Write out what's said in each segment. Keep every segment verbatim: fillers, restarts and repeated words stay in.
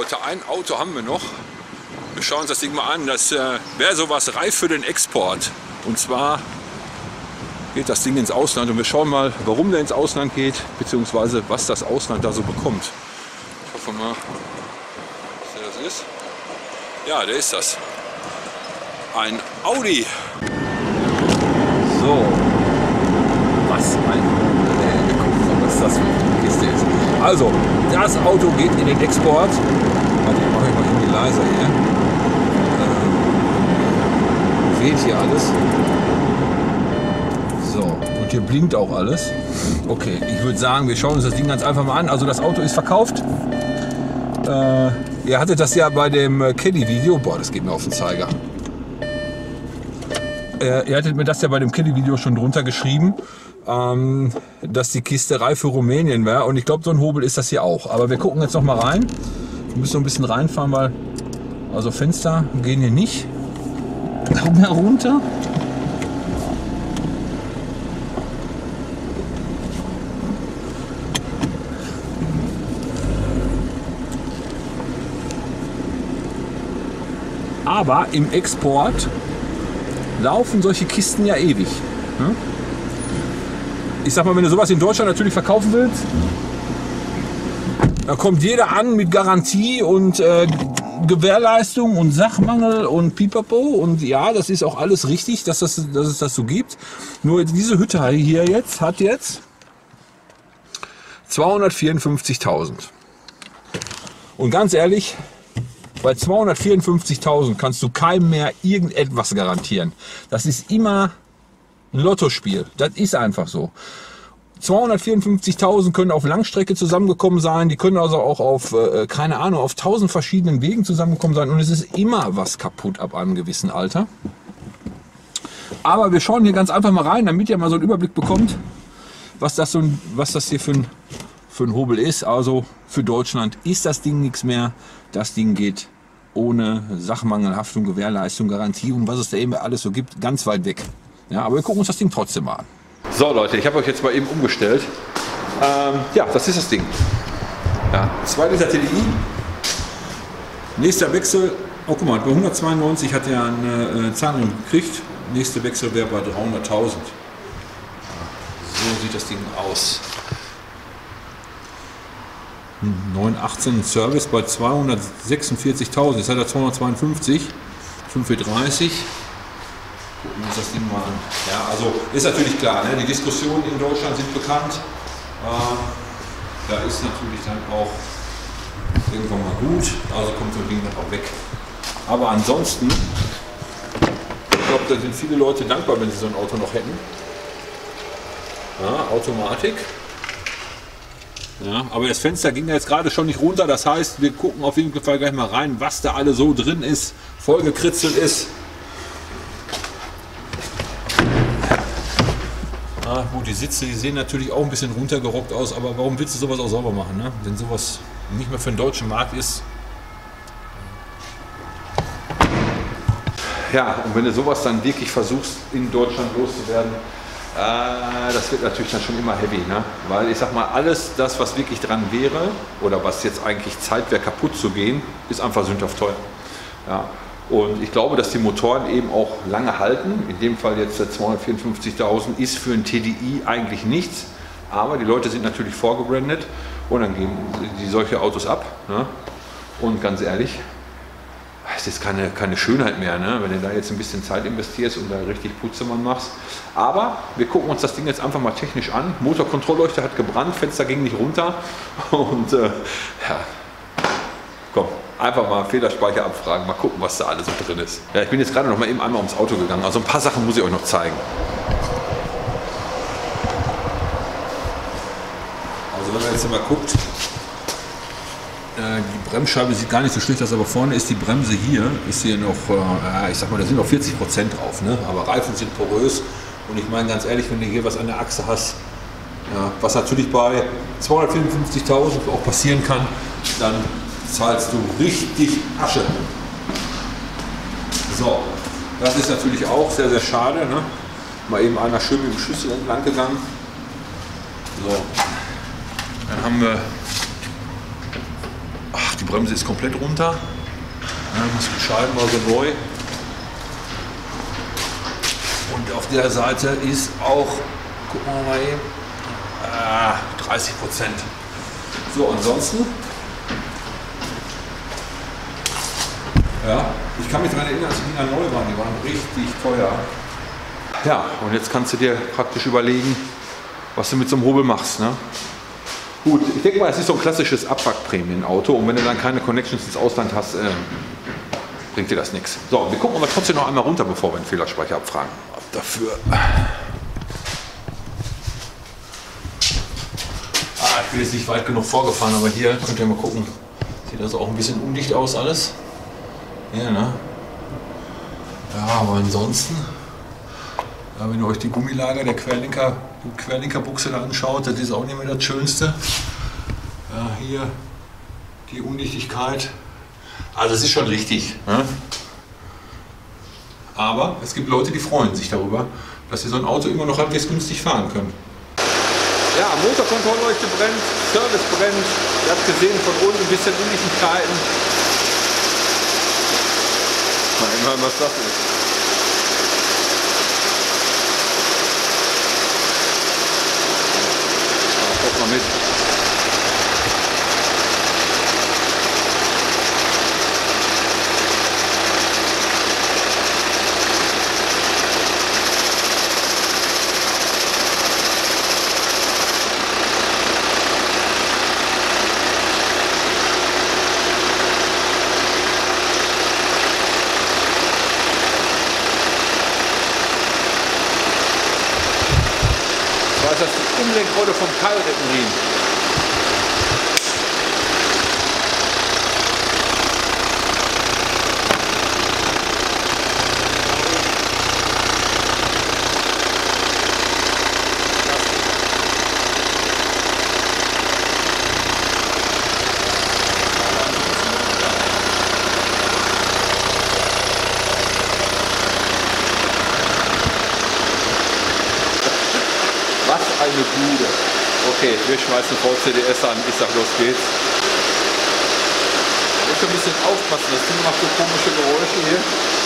Leute, ein Auto haben wir noch. Wir schauen uns das Ding mal an. Das äh, wäre sowas reif für den Export. Und zwar geht das Ding ins Ausland und wir schauen mal, warum der ins Ausland geht, beziehungsweise was das Ausland da so bekommt. Ich hoffe mal, dass der das ist. Ja, der ist das. Ein Audi. So. Was ein... Äh, guck mal, was das für eine Kiste ist. Also, das Auto geht in den Export. Warte, ich mache ich mal irgendwie leiser hier. Äh, weht hier alles. So, und hier blinkt auch alles. Okay, ich würde sagen, wir schauen uns das Ding ganz einfach mal an. Also das Auto ist verkauft. Äh, ihr hattet das ja bei dem Caddy-Video. Boah, das geht mir auf den Zeiger. Äh, ihr hattet mir das ja bei dem Caddy-Video schon drunter geschrieben, ähm, dass die Kiste reif für Rumänien wäre. Und ich glaube, so ein Hobel ist das hier auch. Aber wir gucken jetzt noch mal rein. Wir müssen noch ein bisschen reinfahren, weil also Fenster gehen hier nicht. Komm mal runter. Aber im Export laufen solche Kisten ja ewig. Ich sag mal, wenn du sowas in Deutschland natürlich verkaufen willst, da kommt jeder an mit Garantie und äh, Gewährleistung und Sachmangel und Pipapo. Und ja, das ist auch alles richtig, dass, das, dass es das so gibt. Nur diese Hütte hier jetzt hat jetzt zweihundertvierundfünfzigtausend. Und ganz ehrlich, bei zweihundertvierundfünfzigtausend kannst du keinem mehr irgendetwas garantieren. Das ist immer ein Lottospiel. Das ist einfach so. zweihundertvierundfünfzigtausend können auf Langstrecke zusammengekommen sein. Die können also auch auf, äh, keine Ahnung, auf tausend verschiedenen Wegen zusammengekommen sein. Und es ist immer was kaputt ab einem gewissen Alter. Aber wir schauen hier ganz einfach mal rein, damit ihr mal so einen Überblick bekommt, was das, so ein, was das hier für ein, für ein Hobel ist. Also für Deutschland ist das Ding nichts mehr. Das Ding geht ohne Sachmangelhaftung, Gewährleistung, Garantie und was es da eben alles so gibt, ganz weit weg. Ja, aber wir gucken uns das Ding trotzdem mal an. So Leute, ich habe euch jetzt mal eben umgestellt. Ähm, ja, das ist das Ding. Ja, zwei Liter T D I. Nächster Wechsel, oh guck mal, bei hundertzweiundneunzig hat er eine äh, Zahlung gekriegt. Nächster Wechsel wäre bei dreihunderttausend. So sieht das Ding aus. neun achtzehn Service bei zweihundertsechsundvierzigtausend. Jetzt hat er zweihundertzweiundfünfzig. fünf dreißig. Gucken wir uns das Ding mal an. Ja, also ist natürlich klar, ne? Die Diskussionen in Deutschland sind bekannt. Äh, da ist natürlich dann auch irgendwann mal gut. Also kommt so ein Ding dann auch weg. Aber ansonsten, ich glaube, da sind viele Leute dankbar, wenn sie so ein Auto noch hätten. Ja, Automatik. Ja, aber das Fenster ging ja jetzt gerade schon nicht runter, das heißt, wir gucken auf jeden Fall gleich mal rein, was da alle so drin ist, vollgekritzelt ist. Ja, gut, die Sitze, die sehen natürlich auch ein bisschen runtergerockt aus, aber warum willst du sowas auch sauber machen, ne? Wenn sowas nicht mehr für den deutschen Markt ist. Ja, und wenn du sowas dann wirklich versuchst, in Deutschland loszuwerden, das wird natürlich dann schon immer heavy, ne? Weil ich sag mal, alles das, was wirklich dran wäre oder was jetzt eigentlich Zeit wäre, kaputt zu gehen, ist einfach sündhaft teuer. Ja. Und ich glaube, dass die Motoren eben auch lange halten. In dem Fall jetzt zweihundertvierundfünfzigtausend ist für ein T D I eigentlich nichts, aber die Leute sind natürlich vorgebrandet und dann geben die solche Autos ab. Ne? Und ganz ehrlich, es ist keine, keine Schönheit mehr, ne? Wenn du da jetzt ein bisschen Zeit investierst und da richtig Putzemann machst. Aber wir gucken uns das Ding jetzt einfach mal technisch an. Motorkontrollleuchte hat gebrannt, Fenster ging nicht runter. Und äh, ja, komm, einfach mal Fehlerspeicher abfragen, mal gucken, was da alles so drin ist. Ja, ich bin jetzt gerade noch mal eben einmal ums Auto gegangen. Also ein paar Sachen muss ich euch noch zeigen. Also wenn man jetzt mal guckt, die Bremsscheibe sieht gar nicht so schlecht aus, aber vorne ist die Bremse hier, ist hier noch, äh, ich sag mal, da sind noch vierzig Prozent drauf, ne? Aber Reifen sind porös und ich meine ganz ehrlich, wenn du hier was an der Achse hast, ja, was natürlich bei zweihundertvierundfünfzigtausend auch passieren kann, dann zahlst du richtig Asche. So, das ist natürlich auch sehr, sehr schade, ne? Mal eben einer schön mit dem Schlüssel entlang gegangen. So, dann haben wir Bremse ist komplett runter. Ja, die Scheiben war so neu. Und auf der Seite ist auch, gucken wir mal eben, ah, dreißig Prozent. So, ansonsten, ja, ich kann mich daran erinnern, als die Dinger neu waren, die waren richtig teuer. Ja, und jetzt kannst du dir praktisch überlegen, was du mit so einem Hobel machst. Ne? Gut, ich denke mal, es ist so ein klassisches Abwrackprämienauto und wenn du dann keine Connections ins Ausland hast, äh, bringt dir das nichts. So, wir gucken aber trotzdem noch einmal runter, bevor wir den Fehlerspeicher abfragen. Dafür. Ah, ich bin jetzt nicht weit genug vorgefahren, aber hier könnt ihr mal gucken. Sieht das auch ein bisschen undicht aus alles. Ja, ne? Ja, aber ansonsten, ja, wenn ihr euch die Gummilager der Querlenker, die Querlenkerbuchse da anschaut, das ist auch nicht mehr das Schönste. Ja, hier die Undichtigkeit. Also es ist schon richtig. Ne? Aber es gibt Leute, die freuen sich darüber, dass sie so ein Auto immer noch halbwegs günstig fahren können. Ja, Motorkontrollleuchte brennt, Service brennt. Ihr habt gesehen, von unten ein bisschen Undichtigkeiten. Mal immer, was das ist. Ja, guck mal mit. Das ist die Umlenkrolle vom Keilrippenriemen. Was eine Bude. Okay, wir schmeißen V C D S an. Ich sag, los geht's. Ich muss ein bisschen aufpassen, das Ding macht so komische Geräusche hier.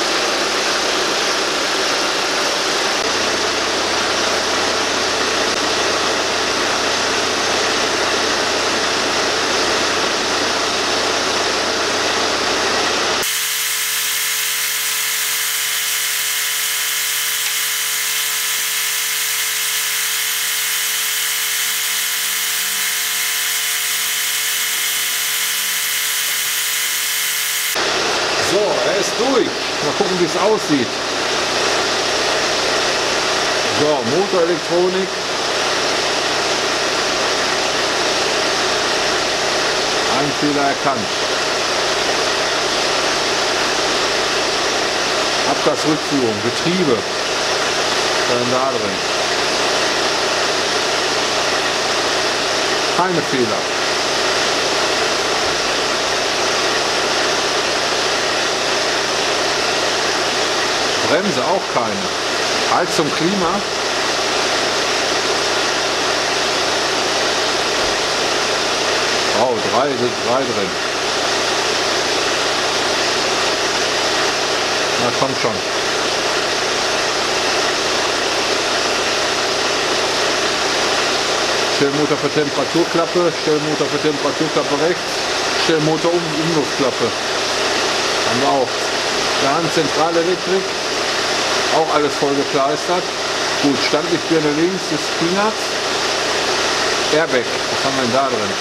So, er ist durch. Mal gucken, wie es aussieht. So, Motorelektronik. Ein Fehler erkannt. Abgasrückführung, Getriebe. Was ist denn da drin? Keine Fehler. Bremse auch keine. Heizung, Klima. Oh, drei sind drei drin. Na komm schon. Stellmotor für Temperaturklappe, Stellmotor für Temperaturklappe rechts, Stellmotor um Umluftklappe. Haben wir auch. Wir haben Zentralelektrik. Auch alles voll gekleistert. Gut, Standlichtbirne links ist Peanuts. Airbag, was haben wir denn da drin?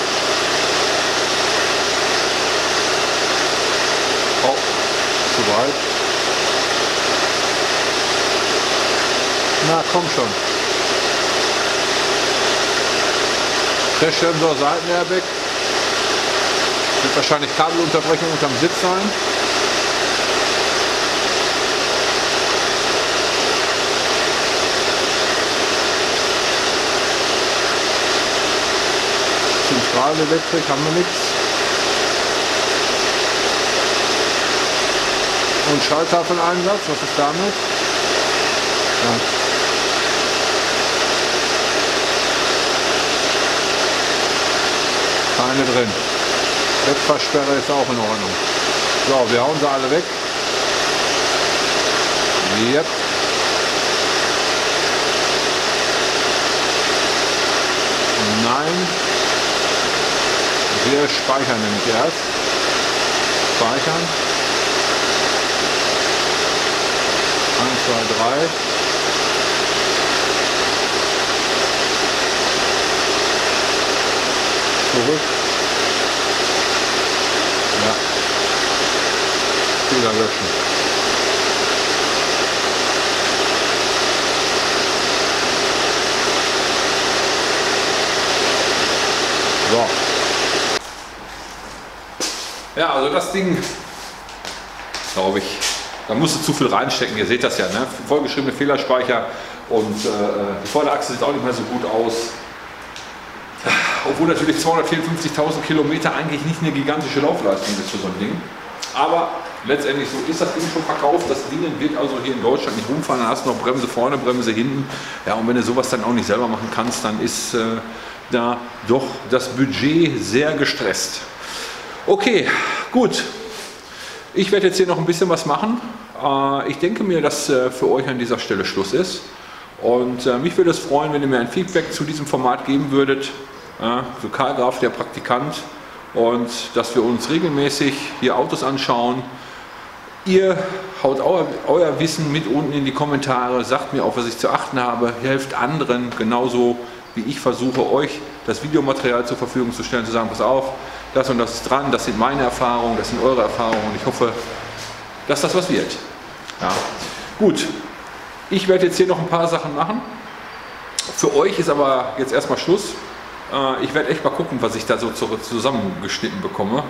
Oh, zu weit. Na, komm schon. Crashsensor, Seitenairbag. Wird wahrscheinlich Kabelunterbrechung unterm Sitz sein. Zentralelektrik haben wir nichts. Und Schalltafeleinsatz, was ist damit? Ja. Keine drin. Wegfahrsperre ist auch in Ordnung. So, wir hauen sie alle weg. Yep. Nein. Wir speichern nämlich erst. Speichern. eins, zwei, drei. Zurück. Ja. Fehler löschen. So. Ja, also das Ding, glaube ich, da musst du zu viel reinstecken. Ihr seht das ja, ne? Vollgeschriebene Fehlerspeicher und äh, die Vorderachse sieht auch nicht mehr so gut aus. Obwohl natürlich zweihundertvierundfünfzigtausend Kilometer eigentlich nicht eine gigantische Laufleistung ist für so ein Ding. Aber letztendlich so ist das Ding schon verkauft. Das Ding wird also hier in Deutschland nicht rumfahren. Da hast du noch Bremse vorne, Bremse hinten. Ja, und wenn du sowas dann auch nicht selber machen kannst, dann ist äh, da doch das Budget sehr gestresst. Okay, gut. Ich werde jetzt hier noch ein bisschen was machen. Äh, ich denke mir, dass äh, für euch an dieser Stelle Schluss ist. Und äh, mich würde es freuen, wenn ihr mir ein Feedback zu diesem Format geben würdet. Äh, so Karl Graf, der Praktikant. Und dass wir uns regelmäßig hier Autos anschauen. Ihr haut euer, euer Wissen mit unten in die Kommentare, sagt mir auch, was ich zu achten habe, helft anderen genauso wie ich versuche, euch das Videomaterial zur Verfügung zu stellen, zu sagen, pass auf, das und das ist dran, das sind meine Erfahrungen, das sind eure Erfahrungen und ich hoffe, dass das was wird. Ja. Gut, ich werde jetzt hier noch ein paar Sachen machen. Für euch ist aber jetzt erstmal Schluss. Ich werde echt mal gucken, was ich da so zusammengeschnitten bekomme.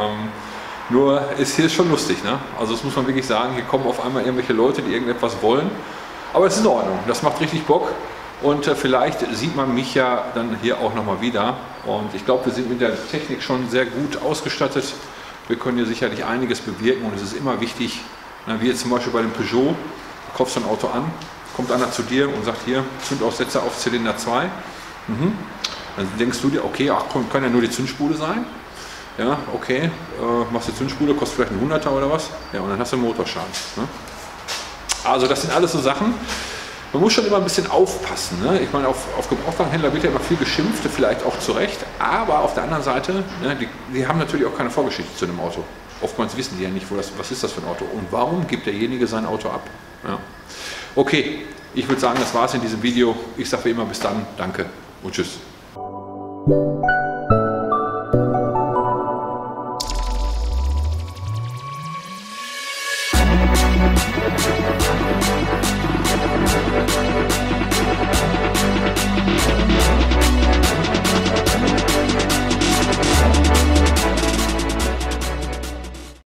Nur ist hier schon lustig, ne? Also das muss man wirklich sagen, hier kommen auf einmal irgendwelche Leute, die irgendetwas wollen. Aber es ist in Ordnung, das macht richtig Bock. Und äh, vielleicht sieht man mich ja dann hier auch nochmal wieder. Und ich glaube, wir sind mit der Technik schon sehr gut ausgestattet. Wir können hier sicherlich einiges bewirken und es ist immer wichtig, na, wie jetzt zum Beispiel bei dem Peugeot, du kaufst ein Auto an, kommt einer zu dir und sagt hier, Zündaussetzer auf Zylinder zwei. Mhm. Dann denkst du dir, okay, ach komm, kann ja nur die Zündspule sein. Ja, okay, äh, machst die Zündspule, kostet vielleicht ein Hunderter oder was. Ja, und dann hast du einen Motorschaden. Ne? Also das sind alles so Sachen. Man muss schon immer ein bisschen aufpassen. Ne? Ich meine, auf, auf Gebrauchtwagenhändler wird ja immer viel geschimpft, vielleicht auch zu Recht. Aber auf der anderen Seite, ne, die, die haben natürlich auch keine Vorgeschichte zu dem Auto. Oftmals wissen die ja nicht, wo das, was ist das für ein Auto und warum gibt derjenige sein Auto ab. Ja. Okay, ich würde sagen, das war es in diesem Video. Ich sage wie immer bis dann, danke und tschüss. We'll be right back.